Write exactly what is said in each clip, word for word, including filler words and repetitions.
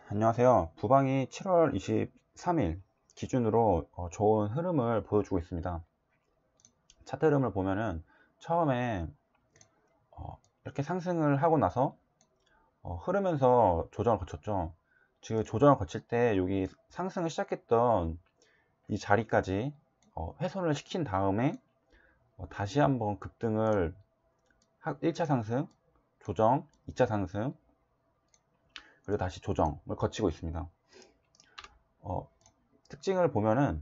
안녕하세요. 부방이 칠월 이십삼일 기준으로 어, 좋은 흐름을 보여주고 있습니다. 차트 흐름을 보면은 처음에 어, 이렇게 상승을 하고 나서 어, 흐르면서 조정을 거쳤죠. 지금 조정을 거칠 때 여기 상승을 시작했던 이 자리까지 어, 훼손을 시킨 다음에 어, 다시 한번 급등을 일 차 상승, 조정, 이 차 상승, 그리고 다시 조정을 거치고 있습니다. 어, 특징을 보면은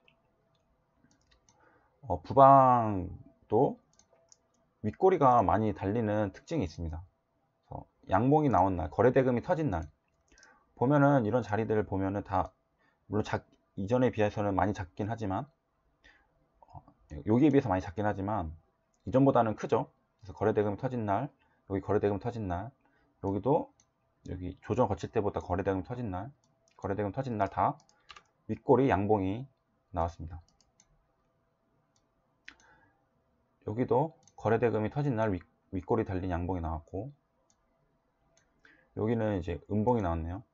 어, 부방도 윗꼬리가 많이 달리는 특징이 있습니다. 그래서 양봉이 나온 날, 거래대금이 터진 날 보면은 이런 자리들을 보면은 다 물론 작, 이전에 비해서는 많이 작긴 하지만 어, 여기에 비해서 많이 작긴 하지만 이전보다는 크죠. 그래서 거래대금이 터진 날, 여기 거래대금 터진 날, 여기도 여기 조정 거칠 때보다 거래대금 터진 날, 거래대금 터진 날 다 윗꼬리 양봉이 나왔습니다. 여기도 거래대금이 터진 날 윗, 윗꼬리 달린 양봉이 나왔고, 여기는 이제 음봉이 나왔네요.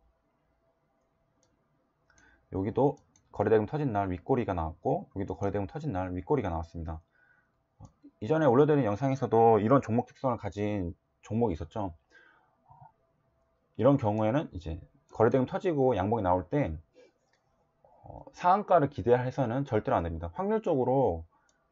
여기도 거래대금 터진 날 윗꼬리가 나왔고, 여기도 거래대금 터진 날 윗꼬리가 나왔습니다. 이전에 올려드린 영상에서도 이런 종목 특성을 가진 종목이 있었죠. 이런 경우에는 이제 거래대금 터지고 양봉이 나올 때 어, 상한가를 기대해서는 절대로 안 됩니다. 확률적으로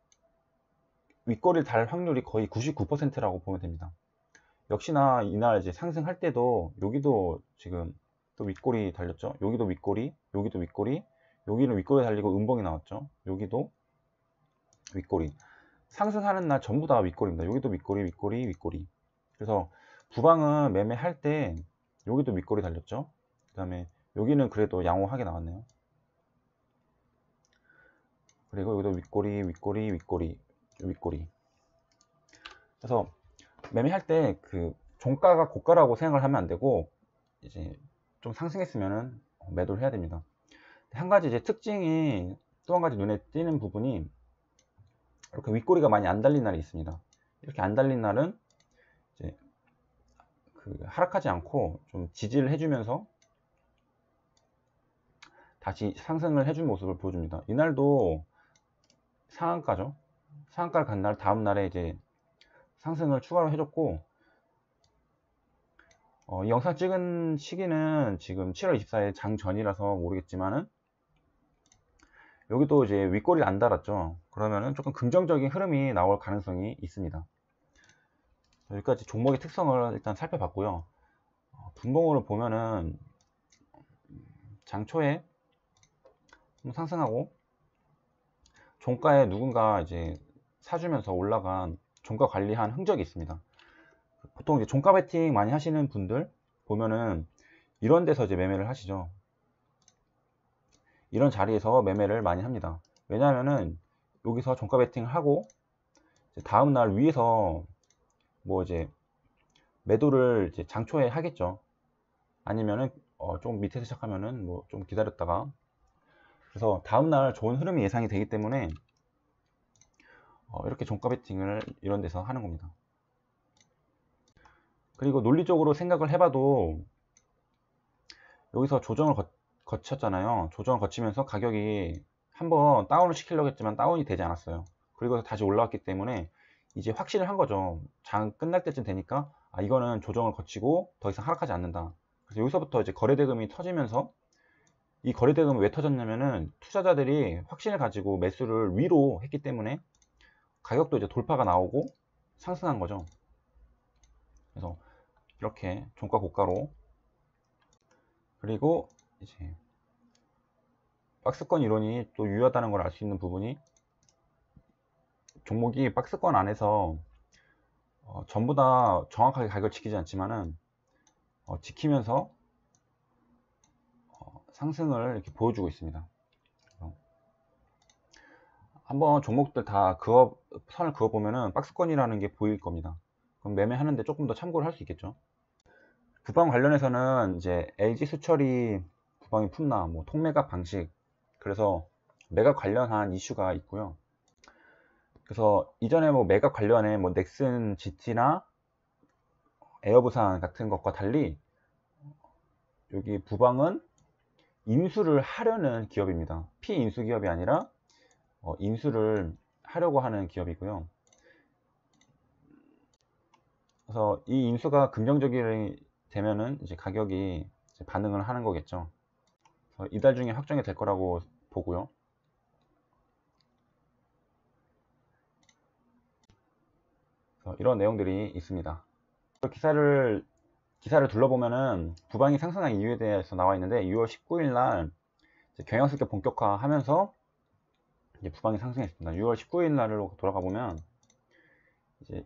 윗꼬리를 달 확률이 거의 구십구 퍼센트라고 보면 됩니다. 역시나 이날 이제 상승할 때도 여기도 지금 또 윗꼬리 달렸죠. 여기도 윗꼬리, 여기도 윗꼬리, 여기는 윗꼬리 달리고 음봉이 나왔죠. 여기도 윗꼬리. 상승하는 날 전부 다 윗꼬리입니다. 여기도 윗꼬리, 윗꼬리, 윗꼬리. 그래서 부방은 매매할 때 여기도 윗꼬리 달렸죠. 그 다음에 여기는 그래도 양호하게 나왔네요. 그리고 여기도 윗꼬리, 윗꼬리, 윗꼬리, 윗꼬리. 그래서 매매할 때 그 종가가 고가라고 생각을 하면 안 되고 이제 좀 상승했으면은 매도를 해야 됩니다. 한 가지 이제 특징이 또 한 가지 눈에 띄는 부분이 이렇게 윗꼬리가 많이 안 달린 날이 있습니다. 이렇게 안 달린 날은 이제 그 하락하지 않고 좀 지지를 해주면서 다시 상승을 해준 모습을 보여줍니다. 이날도 상한가죠. 상한가를 간 날 다음 날에 이제 상승을 추가로 해줬고, 어, 이 영상 찍은 시기는 지금 칠월 이십사일 장 전이라서 모르겠지만은 여기도 이제 윗꼬리를 안 달았죠. 그러면은 조금 긍정적인 흐름이 나올 가능성이 있습니다. 여기까지 종목의 특성을 일단 살펴봤고요. 어, 분봉으로 보면은 장 초에 상승하고 종가에 누군가 이제 사주면서 올라간 종가 관리한 흔적이 있습니다. 보통 이제 종가 베팅 많이 하시는 분들 보면은 이런 데서 이제 매매를 하시죠. 이런 자리에서 매매를 많이 합니다. 왜냐하면은 여기서 종가 베팅을 하고 다음날 위에서 뭐 이제 매도를 이제 장초에 하겠죠. 아니면은 어 좀 밑에서 시작하면은 뭐 좀 기다렸다가, 그래서 다음날 좋은 흐름이 예상이 되기 때문에 어 이렇게 종가 베팅을 이런 데서 하는 겁니다. 그리고 논리적으로 생각을 해봐도 여기서 조정을 거, 거쳤잖아요. 조정을 거치면서 가격이 한번 다운을 시키려고 했지만 다운이 되지 않았어요. 그리고 다시 올라왔기 때문에 이제 확신을 한 거죠. 장 끝날 때쯤 되니까 아 이거는 조정을 거치고 더 이상 하락하지 않는다. 그래서 여기서부터 이제 거래대금이 터지면서, 이 거래대금이 왜 터졌냐면은 투자자들이 확신을 가지고 매수를 위로 했기 때문에 가격도 이제 돌파가 나오고 상승한 거죠. 그래서 이렇게 종가 고가로, 그리고 이제 박스권 이론이 또 유효하다는 걸 알 수 있는 부분이 종목이 박스권 안에서 어, 전부 다 정확하게 가격을 지키지 않지만은 어, 지키면서 어, 상승을 이렇게 보여주고 있습니다. 한번 종목들 다 그어, 선을 그어 보면은 박스권이라는 게 보일 겁니다. 그럼 매매하는데 조금 더 참고를 할 수 있겠죠. 부방 관련해서는 이제 엘지 수철이 부방이 품나, 뭐 통매각 방식, 그래서 매각 관련한 이슈가 있고요. 그래서 이전에 뭐 매각 관련해 뭐 넥슨 지티나 에어부산 같은 것과 달리 여기 부방은 인수를 하려는 기업입니다. 피인수 기업이 아니라 어, 인수를 하려고 하는 기업이고요. 그래서 이 인수가 긍정적이 되면은 이제 가격이 이제 반응을 하는 거겠죠. 이달 중에 확정이 될 거라고 보고요. 이런 내용들이 있습니다. 기사를 기사를 둘러보면은 부방이 상승한 이유에 대해서 나와 있는데, 유월 십구일 날 경영습격 본격화하면서 이제 부방이 상승했습니다. 유월 십구일 날로 돌아가 보면 이제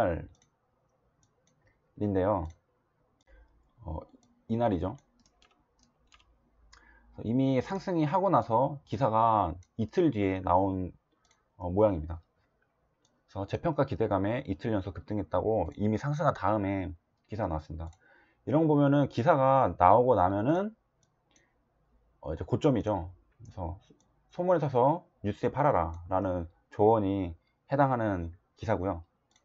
이날인데요. 어, 이날이죠. 이미 상승이 하고 나서 기사가 이틀 뒤에 나온 어, 모양입니다. 그래서 재평가 기대감에 이틀 연속 급등했다고 이미 상승한 다음에 기사가 나왔습니다. 이런 거 보면은 기사가 나오고 나면은 어 이제 고점이죠. 그래서 소문을 사서 뉴스에 팔아라 라는 조언이 해당하는 기사고요.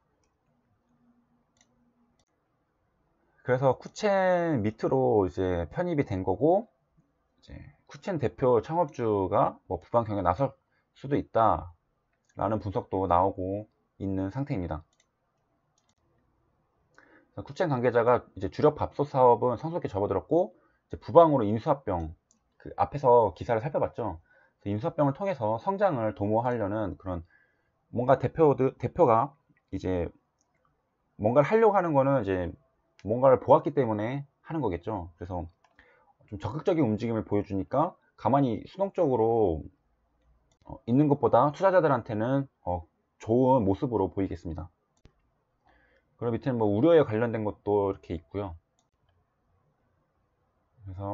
그래서 쿠첸 밑으로 이제 편입이 된 거고, 이제 쿠첸 대표 창업주가 뭐 부방 경영에 나설 수도 있다 라는 분석도 나오고 있는 상태입니다. 쿠첸 관계자가 이제 주력 밥솥 사업은 성숙히 접어들었고, 이제 부방으로 인수합병, 그 앞에서 기사를 살펴봤죠. 인수합병을 통해서 성장을 도모하려는 그런, 뭔가 대표들 대표가 이제 뭔가를 하려고 하는 거는 이제 뭔가를 보았기 때문에 하는 거겠죠. 그래서 좀 적극적인 움직임을 보여주니까 가만히 수동적으로 어, 있는 것보다 투자자들한테는 어, 좋은 모습으로 보이겠습니다. 그리고 밑에는 뭐 우려에 관련된 것도 이렇게 있고요. 그래서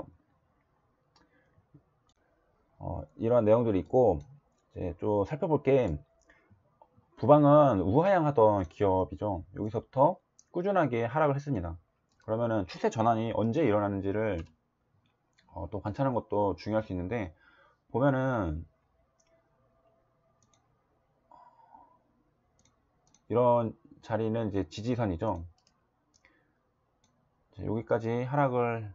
어, 이런 내용들이 있고, 이제 좀 살펴볼 게, 부방은 우하향하던 기업이죠. 여기서부터 꾸준하게 하락을 했습니다. 그러면은 추세 전환이 언제 일어나는지를 어, 또 관찰하는 것도 중요할 수 있는데, 보면은 이런 자리는 이제 지지선이죠. 여기까지 하락을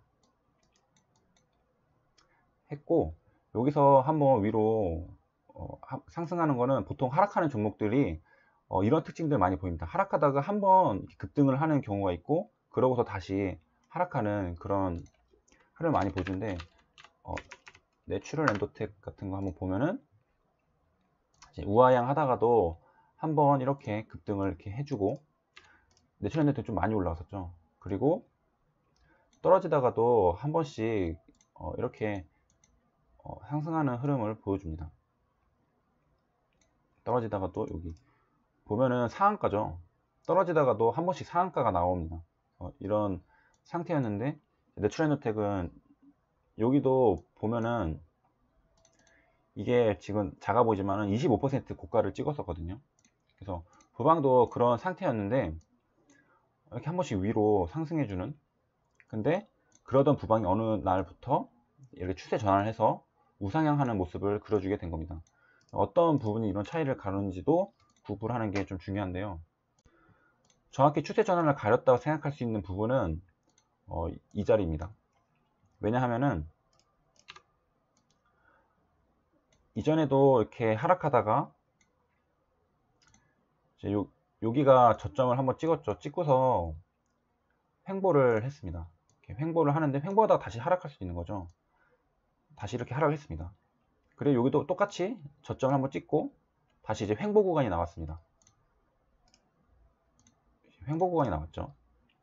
했고, 여기서 한번 위로 어, 하, 상승하는 거는 보통 하락하는 종목들이 어, 이런 특징들 많이 보입니다. 하락하다가 한번 급등을 하는 경우가 있고, 그러고서 다시 하락하는 그런 흐름을 많이 보여주는데, 어, 내추럴 엔도텍 같은 거 한번 보면은 이제 우하향 하다가도 한번 이렇게 급등을 이렇게 해주고, 내추럴 엔도텍 좀 많이 올라갔었죠. 그리고 떨어지다가도 한 번씩 어, 이렇게 어, 상승하는 흐름을 보여줍니다. 떨어지다가도 여기 보면은 상한가죠. 떨어지다가도 한 번씩 상한가가 나옵니다. 어, 이런 상태였는데, 내추럴 엔도텍은 여기도 보면은 이게 지금 작아 보이지만은 이십오 퍼센트 고가를 찍었었거든요. 그래서 부방도 그런 상태였는데 이렇게 한 번씩 위로 상승해주는, 근데 그러던 부방이 어느 날부터 이렇게 추세 전환을 해서 우상향하는 모습을 그려주게 된 겁니다. 어떤 부분이 이런 차이를 가르는지도 구분을 하는 게 좀 중요한데요. 정확히 추세 전환을 가렸다고 생각할 수 있는 부분은 어, 이 자리입니다. 왜냐하면은 이전에도 이렇게 하락하다가 이제 요, 여기가 저점을 한번 찍었죠. 찍고서 횡보를 했습니다. 이렇게 횡보를 하는데, 횡보하다가 다시 하락할 수 있는 거죠. 다시 이렇게 하락했습니다. 그리고 여기도 똑같이 저점을 한번 찍고 다시 이제 횡보 구간이 나왔습니다. 횡보 구간이 나왔죠.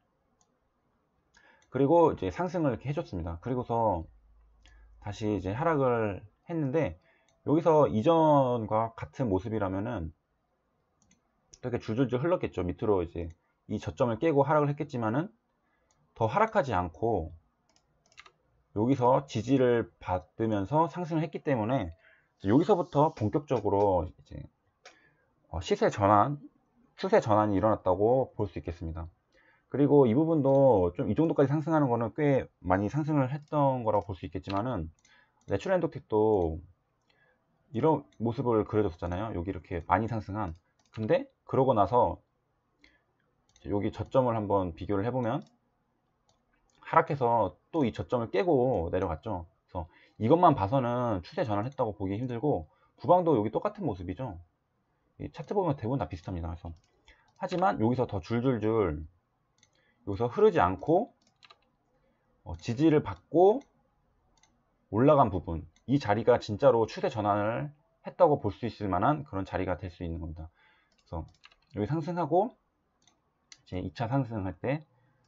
그리고 이제 상승을 이렇게 해줬습니다. 그리고서 다시 이제 하락을 했는데, 여기서 이전과 같은 모습이라면은 이렇게 줄줄줄 흘렀겠죠. 밑으로 이제 이 저점을 깨고 하락을 했겠지만은 더 하락하지 않고 여기서 지지를 받으면서 상승을 했기 때문에 여기서부터 본격적으로 이제 시세 전환, 추세 전환이 일어났다고 볼 수 있겠습니다. 그리고 이 부분도 좀 이 정도까지 상승하는 거는 꽤 많이 상승을 했던 거라고 볼 수 있겠지만은, 내추럴 엔도텍도 이런 모습을 그려줬잖아요. 여기 이렇게 많이 상승한. 근데 그러고 나서 여기 저점을 한번 비교를 해보면 하락해서 또 이 저점을 깨고 내려갔죠. 그래서 이것만 봐서는 추세 전환을 했다고 보기 힘들고, 구강도 여기 똑같은 모습이죠. 이 차트 보면 대부분 다 비슷합니다. 그래서 하지만 여기서 더 줄줄줄 여기서 흐르지 않고 어, 지지를 받고 올라간 부분, 이 자리가 진짜로 추세 전환을 했다고 볼 수 있을 만한 그런 자리가 될 수 있는 겁니다. 그래서 여기 상승하고 이제 이 차 상승할 때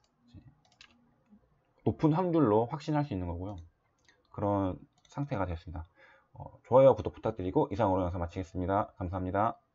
높은 확률로 확신할 수 있는 거고요. 그런 상태가 되었습니다. 어, 좋아요, 구독 부탁드리고 이상으로 영상 마치겠습니다. 감사합니다.